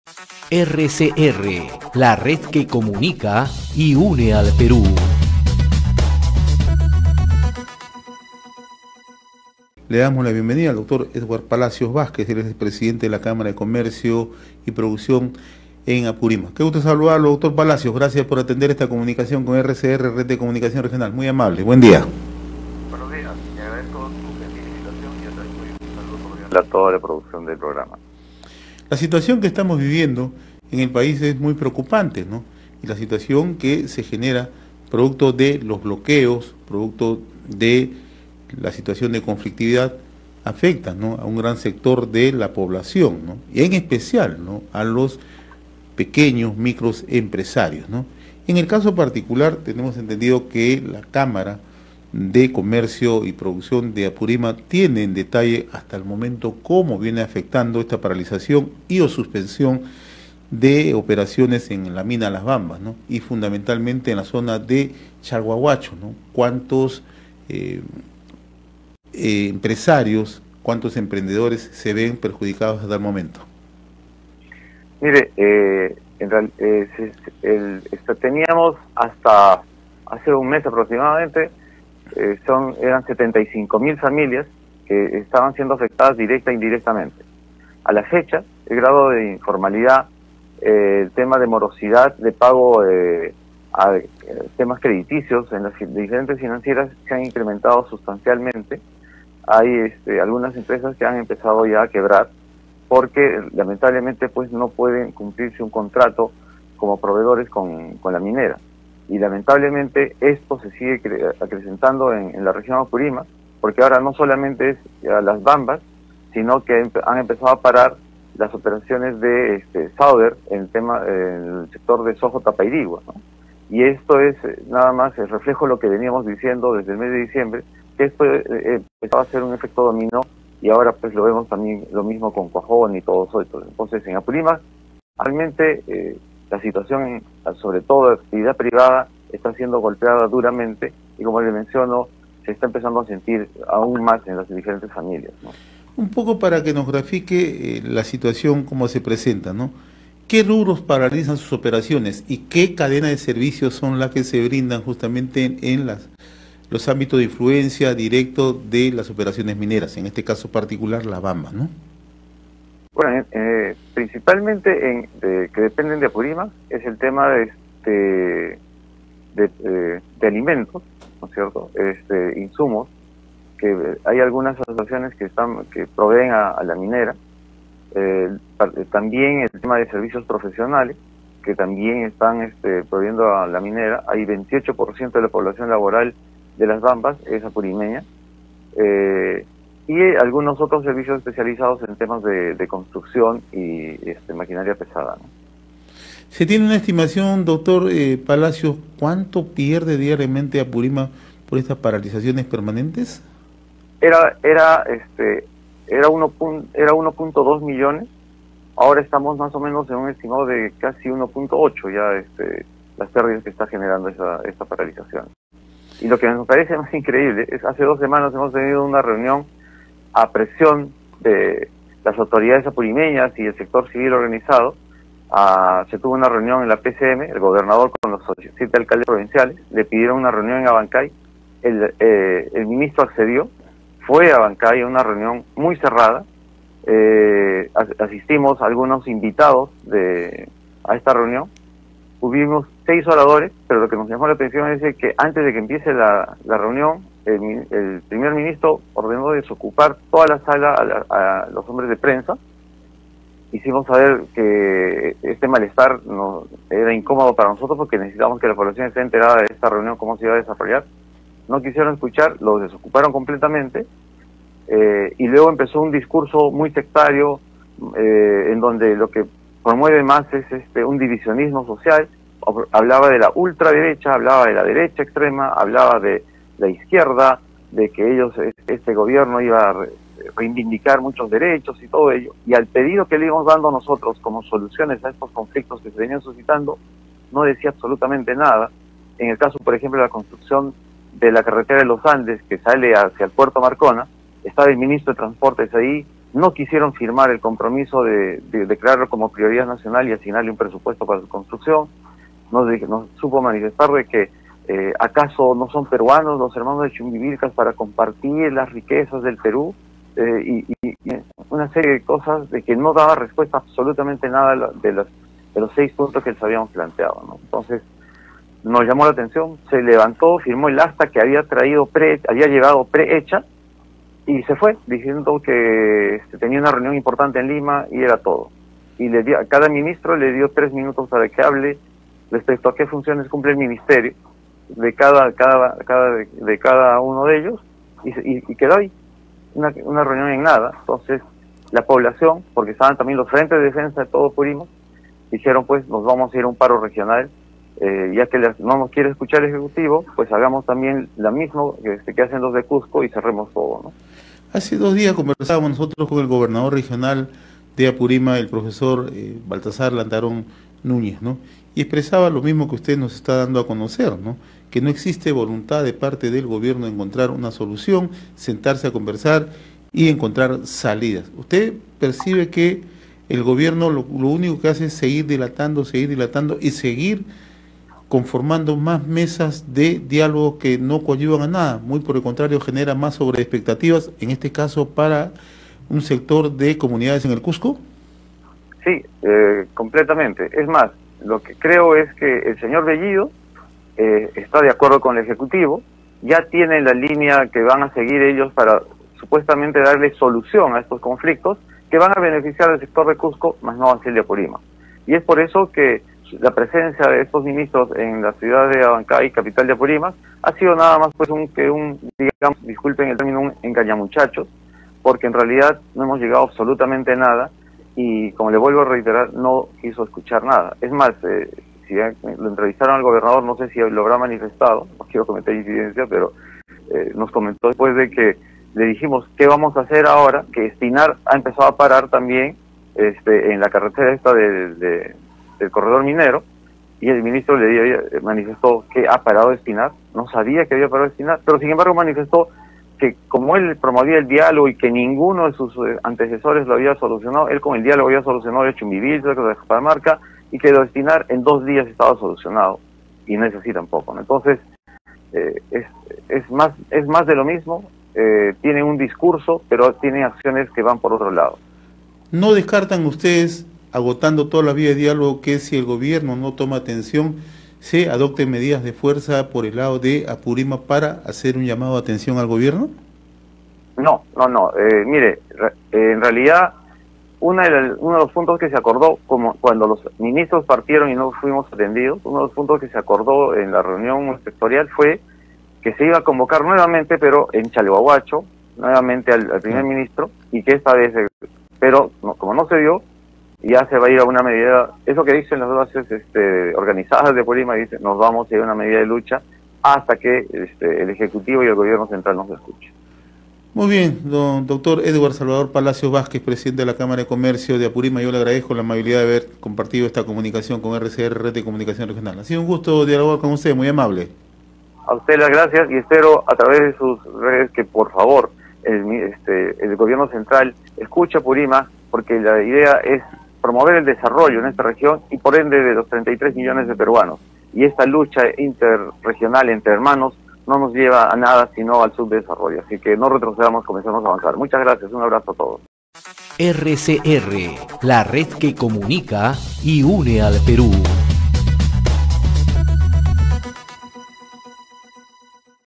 RCR, la red que comunica y une al Perú. Le damos la bienvenida al doctor Edward Palacios Vázquez, él es el presidente de la Cámara de Comercio y Producción en Apurímac. Qué gusto saludarlo, doctor Palacios. Gracias por atender esta comunicación con RCR, Red de Comunicación Regional. Muy amable. Buen día. Buenos días. Le agradezco su gentil invitación y agradezco un saludo cordial a toda la producción del programa. La situación que estamos viviendo en el país es muy preocupante, ¿no? Y la situación que se genera producto de los bloqueos, producto de la situación de conflictividad, afecta, ¿no?, a un gran sector de la población, ¿no? Y en especial, ¿no?, a los pequeños, micros empresarios, ¿no? En el caso particular, tenemos entendido que la Cámara de Comercio y Producción de Apurímac tiene en detalle hasta el momento cómo viene afectando esta paralización y o suspensión de operaciones en la mina Las Bambas, ¿no? Y fundamentalmente en la zona de Chalhuahuacho, ¿no? ¿Cuántos empresarios, cuántos emprendedores se ven perjudicados hasta el momento? Mire, teníamos hasta hace un mes aproximadamente, eran 75.000 familias que estaban siendo afectadas directa e indirectamente. A la fecha, el grado de informalidad, el tema de morosidad de pago a temas crediticios en las diferentes financieras se han incrementado sustancialmente. Hay algunas empresas que han empezado ya a quebrar porque lamentablemente pues no pueden cumplirse un contrato como proveedores con la minera. Y lamentablemente esto se sigue acrecentando en la región Apurímac, porque ahora no solamente es a Las Bambas, sino que han empezado a parar las operaciones de Sauder en el sector de Sojo Tapairigua, ¿no? Y esto es nada más el reflejo de lo que veníamos diciendo desde el mes de diciembre, que esto empezaba a ser un efecto dominó, y ahora pues lo vemos también lo mismo con Cuajón y todo eso. Entonces en Apurímac realmente la situación, sobre todo la actividad privada, está siendo golpeada duramente y, como le menciono, se está empezando a sentir aún más en las diferentes familias, ¿no? Un poco para que nos grafique la situación, cómo se presenta, ¿no? ¿Qué rubros paralizan sus operaciones y qué cadena de servicios son las que se brindan justamente en los ámbitos de influencia directo de las operaciones mineras, en este caso particular Las Bambas, ¿no? Bueno, principalmente que dependen de Apurímac es el tema de alimentos, ¿no es cierto? Insumos, que hay algunas asociaciones que proveen a la minera. También el tema de servicios profesionales, que también están proveyendo a la minera. Hay 28% de la población laboral de Las Bambas es apurimeña. Y algunos otros servicios especializados en temas de construcción y maquinaria pesada, ¿no? ¿Se tiene una estimación, doctor Palacios, cuánto pierde diariamente Apurímac por estas paralizaciones permanentes? Era 1.2 millones, ahora estamos más o menos en un estimado de casi 1.8 ya las pérdidas que está generando esta paralización. Y lo que nos parece más increíble es hace 2 semanas hemos tenido una reunión a presión de las autoridades apurimeñas y el sector civil organizado. Se tuvo una reunión en la PCM, el gobernador con los 7 alcaldes provinciales, le pidieron una reunión en Abancay, el ministro accedió, fue a Abancay a una reunión muy cerrada, asistimos algunos invitados a esta reunión, tuvimos 6 oradores, pero lo que nos llamó la atención es que antes de que empiece la reunión, el primer ministro ordenó desocupar toda la sala a los hombres de prensa. Hicimos saber que este malestar era incómodo para nosotros porque necesitábamos que la población esté enterada de esta reunión, cómo se iba a desarrollar. No quisieron escuchar, los desocuparon completamente, y luego empezó un discurso muy sectario, en donde lo que promueve más es un divisionismo social. Hablaba de la ultraderecha, hablaba de la derecha extrema, hablaba de la izquierda, de que este gobierno iba a reivindicar muchos derechos y todo ello, y al pedido que le íbamos dando nosotros como soluciones a estos conflictos que se venían suscitando, no decía absolutamente nada. En el caso, por ejemplo, de la construcción de la carretera de los Andes, que sale hacia el puerto Marcona, estaba el ministro de Transportes ahí no quisieron firmar el compromiso de declararlo como prioridad nacional y asignarle un presupuesto para su construcción. Nos supo manifestar de que acaso no son peruanos los hermanos de Chumbivilcas para compartir las riquezas del Perú, y una serie de cosas de que no daba respuesta absolutamente nada de los 6 puntos que les habíamos planteado, ¿no? Entonces nos llamó la atención, se levantó, firmó el acta que había llegado prehecha y se fue diciendo que tenía una reunión importante en Lima y era todo. Y a cada ministro le dio 3 minutos para que hable respecto a qué funciones cumple el ministerio de cada uno de ellos, y quedó ahí una reunión en nada. Entonces la población, porque estaban también los frentes de defensa de todo Purímac, dijeron pues nos vamos a ir a un paro regional, ya que no nos quiere escuchar el Ejecutivo, pues hagamos también la misma que hacen los de Cusco y cerremos todo, ¿no? Hace 2 días conversábamos nosotros con el gobernador regional de Apurímac, el profesor Baltasar Lantarón Núñez, ¿no? Y expresaba lo mismo que usted nos está dando a conocer, ¿no? Que no existe voluntad de parte del gobierno de encontrar una solución, sentarse a conversar y encontrar salidas. ¿Usted percibe que el gobierno lo único que hace es seguir dilatando y seguir conformando más mesas de diálogo que no coadyuvan a nada? Muy por el contrario, genera más sobreexpectativas, en este caso para un sector de comunidades en el Cusco. Sí, completamente. Es más, lo que creo es que el señor Bellido está de acuerdo con el Ejecutivo, ya tiene la línea que van a seguir ellos para supuestamente darle solución a estos conflictos que van a beneficiar al sector de Cusco, más no a Celia Apurímac. Y es por eso que la presencia de estos ministros en la ciudad de Abancay, capital de Apurímac, ha sido nada más pues digamos, disculpen el término, un engañamuchachos, porque en realidad no hemos llegado absolutamente a nada, y como le vuelvo a reiterar, no quiso escuchar nada. Es más, si lo entrevistaron al gobernador, no sé si lo habrá manifestado, no quiero cometer incidencia, pero nos comentó después de que le dijimos, ¿qué vamos a hacer ahora? Que Espinar ha empezado a parar también en la carretera esta del corredor minero, y el ministro le manifestó que ha parado Espinar, no sabía que había parado Espinar, pero sin embargo manifestó que como él promovía el diálogo y que ninguno de sus antecesores lo había solucionado, él con el diálogo había solucionado el Chumbivilcas, de Cajamarca, y que lo de Espinar en 2 días estaba solucionado, y no es así tampoco, ¿no? Entonces es más de lo mismo. Tienen un discurso, pero tienen acciones que van por otro lado. ¿No descartan ustedes, agotando toda la vía de diálogo, que si el gobierno no toma atención, se adopten medidas de fuerza por el lado de Apurímac para hacer un llamado de atención al gobierno? No. Mire, en realidad, uno de los puntos que se acordó, como cuando los ministros partieron y no fuimos atendidos, uno de los puntos que se acordó en la reunión sectorial fue que se iba a convocar nuevamente, pero en Chalhuahuacho, nuevamente al primer ministro, y que esta vez, pero como no se dio, ya se va a ir a una medida, eso que dicen las bases organizadas de Apurímac, dice, nos vamos a ir a una medida de lucha hasta que el Ejecutivo y el Gobierno Central nos escuchen. Muy bien, doctor Edward Salvador Palacios Vázquez, presidente de la Cámara de Comercio de Apurímac. Yo le agradezco la amabilidad de haber compartido esta comunicación con RCR, Red de Comunicación Regional. Ha sido un gusto dialogar con usted, muy amable. A usted las gracias, y espero a través de sus redes que por favor el Gobierno Central escuche a Apurímac, porque la idea es promover el desarrollo en esta región y por ende de los 33 millones de peruanos. Y esta lucha interregional entre hermanos no nos lleva a nada sino al subdesarrollo. Así que no retrocedamos, comencemos a avanzar. Muchas gracias, un abrazo a todos. RCR, la red que comunica y une al Perú.